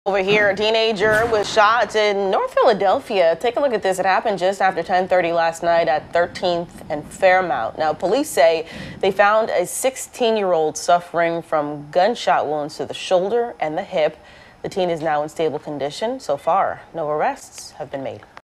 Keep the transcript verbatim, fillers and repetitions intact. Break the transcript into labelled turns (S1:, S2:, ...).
S1: Over here, a teenager was shot in North Philadelphia. Take a look at this. It happened just after ten thirty last night at thirteenth and Fairmount. Now, police say they found a sixteen-year-old suffering from gunshot wounds to the shoulder and the hip. The teen is now in stable condition. So far, no arrests have been made.